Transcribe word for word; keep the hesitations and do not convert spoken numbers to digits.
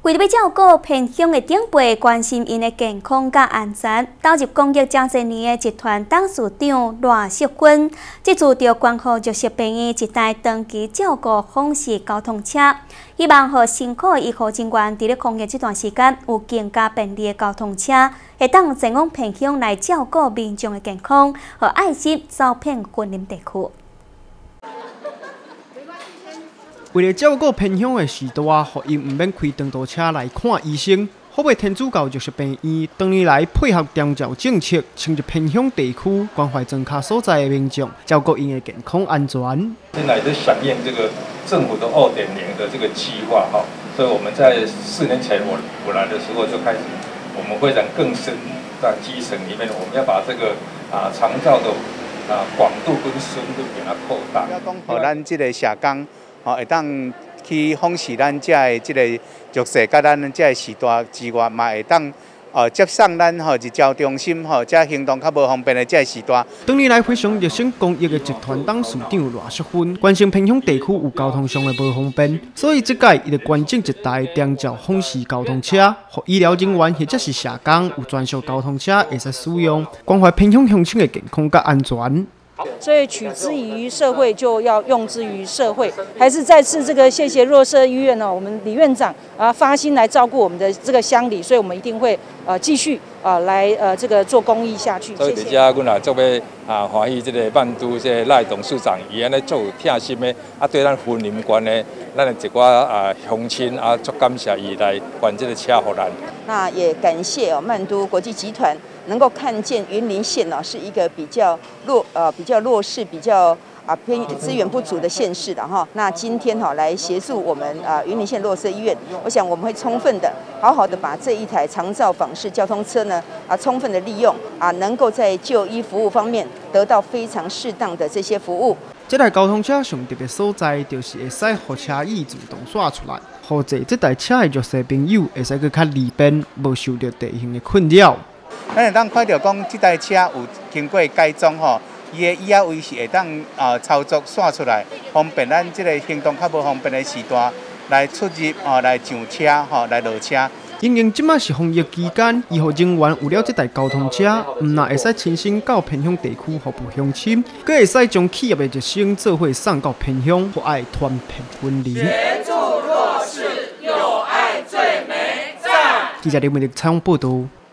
为了要照顾偏乡的长辈，关心因的健康甲安全，投入公益真侪年的集团董事长赖淑芬，这次就关乎弱势病院一台长期照顾访视交通车，希望和辛苦的医护人员伫咧抗疫这段时间有更加便利的交通车，会当前往偏乡来照顾民众的健康和爱心，走遍云林地区。 为了照顾偏乡的时代，互因唔免开长途车来看医生，好为天主教弱势病院多年来配合长照政策，深入偏乡地区关怀庄卡所在的民众，照顾因的健康安全。 现在是响应这个政府的二点零的这个计划哈，所以我们在四年前我我来的时候就开始，我们会在更深在基层里面，我们要把这个啊长照的啊广度跟深度给它扩大。 哦，咱这个社工。 吼，会当去访视咱遮的即个弱势，甲咱遮的时代之外，嘛会当哦接送咱吼日照中心吼，遮行动较无方便的遮时代。 多年来非常热心公益的集团董事长赖淑芬，关心偏乡地区有交通上的无方便，所以这届伊就捐赠一台长照访视交通车，予医疗人员或者是社工有专属交通车会使使用，关怀偏乡乡亲的健康甲安全。 所以取之于社会，就要用之于社会。还是再次这个谢谢弱势医院呢，我们李院长啊发心来照顾我们的这个乡里，所以我们一定会呃继续啊来呃这个做公益下去。 所以伫遮，阮也做要啊欢喜这个万都这赖董事长伊安尼做有贴心的，啊对咱云林县的咱的一寡啊乡亲啊，足感谢伊来捐这个车给咱。 那也感谢哦曼都国际集团。 能够看见云林县呢是一个比较弱呃比较弱势、比较啊偏资源不足的县市的哈。那今天哈来协助我们啊云林县弱势医院，我想我们会充分的、好好的把这一台长照访视交通车呢啊充分的利用啊，能够在就医服务方面得到非常适当的这些服务。 这台交通车上特别所在就是会使互车椅自动刷出来，或者这台车的弱势朋友会使去较利便，无受到地形的困扰。 咱会当看到讲，这台车有经过改装吼，伊的椅仔位是会当啊操作刷出来，方便咱这个行动较无方便的时段来出入哦，来上车吼，来落车。 因为即马是防疫期间，医护人员有了这台交通车，唔但会使亲身到偏乡地区服务乡亲，佮会使将企业的热心做伙送到偏乡，互爱团片分离。 协助弱势，有爱最美赞。 记者刘美丽采访报道。